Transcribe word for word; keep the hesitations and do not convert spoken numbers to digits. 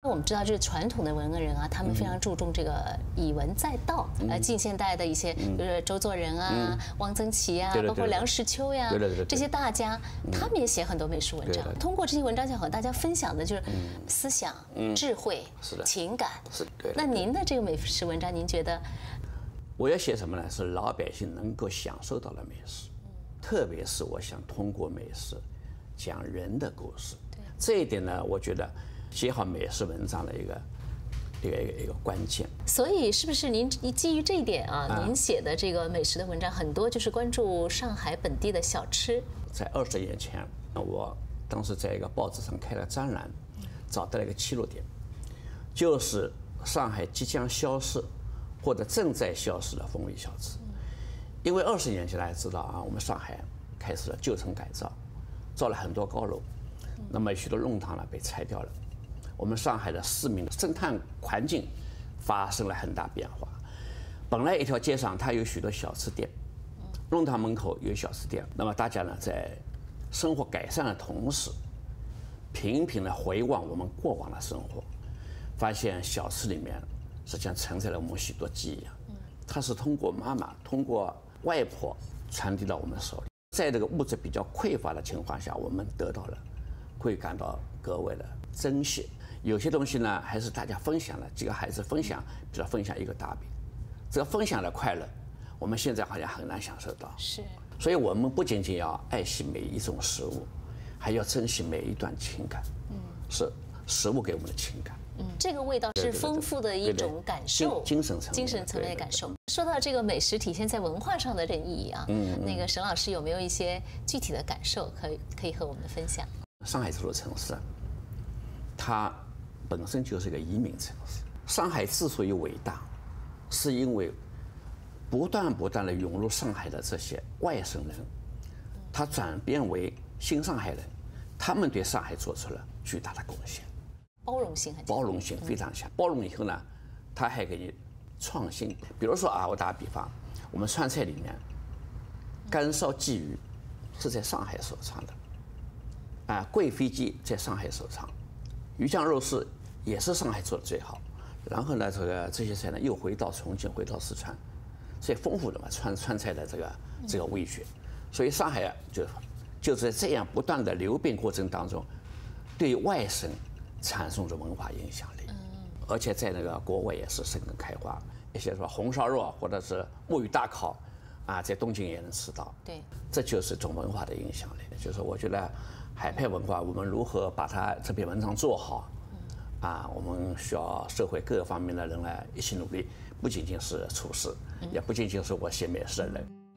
我们知道，就是传统的文人啊，他们非常注重这个以文载道。嗯、呃，近现代的一些，比如说周作人啊、嗯、汪曾祺啊，包括梁实秋呀，对对对这些大家，他们也写很多美食文章。通过这些文章，想和大家分享的就是思想、嗯、智慧、是的情感。 是的。对。 那您的这个美食文章，您觉得？ 我要写什么呢？是老百姓能够享受到的美食，嗯、特别是我想通过美食讲人的故事。对。这一点呢，我觉得。写好美食文章的一个一个一个一个关键， 所以是不是您基于这一点啊，啊您写的这个美食的文章很多就是关注上海本地的小吃？ 在二十年前，我当时在一个报纸上开了专栏，找到了一个切入点，就是上海即将消失或者正在消失的风味小吃。因为二十年前大家知道啊，我们上海开始了旧城改造，造了很多高楼，那么许多弄堂呢被拆掉了。我们上海的市民的生态环境发生了很大变化。本来一条街上它有许多小吃店，弄堂门口有小吃店，那么大家呢在生活改善的同时，频频的回望我们过往的生活，发现小吃里面实际上承载了我们许多记忆啊。它是通过妈妈、通过外婆传递到我们手里，在这个物质比较匮乏的情况下，我们得到了，会感到格外的珍惜。有些东西呢，还是大家分享了，几个孩子分享，比如分享一个大饼，这个分享的快乐，我们现在好像很难享受到。 是， 所以我们不仅仅要爱惜每一种食物，还要珍惜每一段情感。嗯，是食物给我们的情感。 嗯，这个味道是丰富的一种感受， 精神层面、 精神层面的感受。说到这个美食体现在文化上的这意义啊，嗯，那个沈老师有没有一些具体的感受可以可以和我们分享？ 上海这座城市，它本身就是一个移民城市。上海之所以伟大，是因为不断不断的涌入上海的这些外省人，他转变为新上海人，他们对上海做出了巨大的贡献。 包容性很强， 包容性非常强。包容以后呢，他还给你创新。比如说啊，我打个比方，我们川菜里面，干烧鲫鱼是在上海首创的，啊，贵飞鸡在上海首创，鱼酱肉丝也是上海做的最好。然后呢，这个这些菜呢又回到重庆，回到四川，所以丰富的嘛川川菜的这个这个味觉。所以上海啊，就就是在这样不断的流变过程当中，对外省产生着文化影响力，而且在那个国外也是生根开花。一些说红烧肉或者是木鱼大烤，啊，在东京也能吃到。 对， 这就是种文化的影响力。就是我觉得海派文化，我们如何把它这篇文章做好，啊，我们需要社会各个方面的人来一起努力，不仅仅是厨师，也不仅仅是我写美食的人。